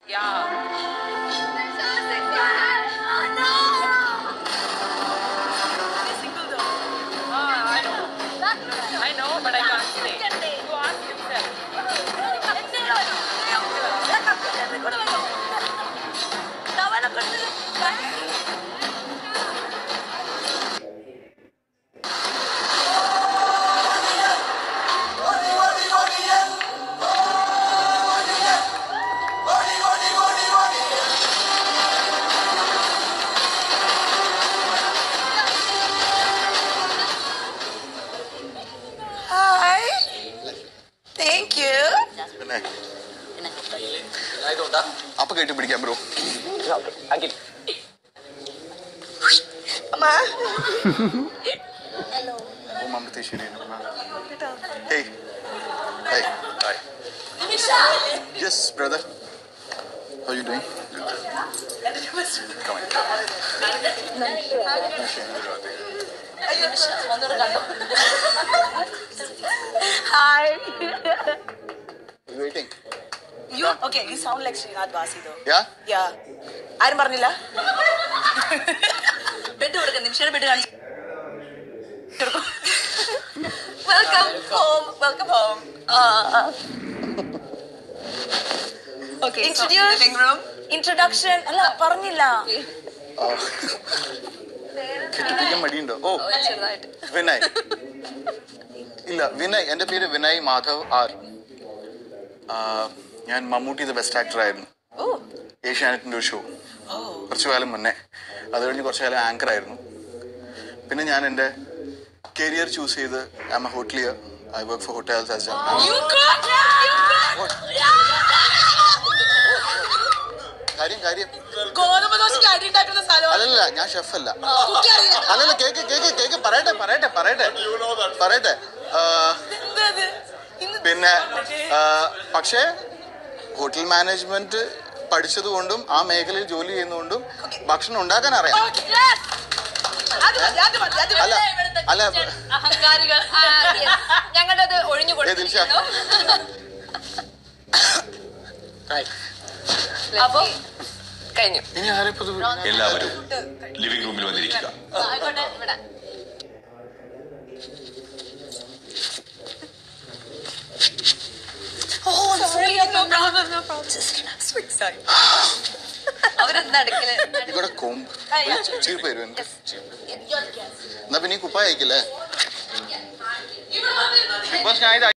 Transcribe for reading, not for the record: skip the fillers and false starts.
Yeah. I know, but I can't say. You ask himself. Hi. Thank you. Apa kaya pidikan bro? Agil. Amma. Hello. Oh, Mama Tishiri. Hey. Hey. Hi. Yes, brother. How are you doing? Come on. Hi. Waiting. You okay? You sound like Srinath Vasi though. Yeah? Yeah. ആരും പറഞ്ഞില്ല bed കൊടുക്കാം നിമിഷം bed കാണിച്ചു welcome home welcome home okay introduction അല്ല പറഞ്ഞില്ല കെട്ടിപ്പിടിക്കാൻ മടിയുണ്ടോ? ഓ, വിനയ്. ഇല്ല, വിനയ്. എൻ്റെ പേര് വിനയ് മാധവ് ആർ. ഞാൻ മമ്മൂട്ടി ദ ബെസ്റ്റ് ആക്ടർ ആയിരുന്നു ഏഷ്യാനെറ്റിൻ്റെ ഒരു ഷോ കുറച്ചു കാലം മുന്നേ. അത് കഴിഞ്ഞ് കുറച്ചു കാലം ആങ്കർ ആയിരുന്നു. പിന്നെ ഞാൻ എൻ്റെ കരിയർ ചൂസ് ചെയ്ത് I am a hotelier. I work for hotels as അല്ലല്ല, ഞാൻ ഷെഫ് അല്ല. അല്ലല്ല, കേക്ക് പറയട്ടെ. പിന്നെ പക്ഷേ ഹോട്ടൽ മാനേജ്മെന്റ് പഠിച്ചതുകൊണ്ടും ആ മേഖലയിൽ ജോലി ചെയ്യുന്നതുകൊണ്ടും ഭക്ഷണം ഉണ്ടാക്കാൻ അറിയാം. അല്ല ഞങ്ങളുടെ ഒഴിഞ്ഞു അപ്പൊ കഴിഞ്ഞു. ഇനി ആരെ പൊതുവെ എല്ലാവരും ലിവിംഗ് റൂമിൽ വന്നിരിക്കുക. എന്നാ പിന്നെ കുപ്പായ അയക്കില്ലേ?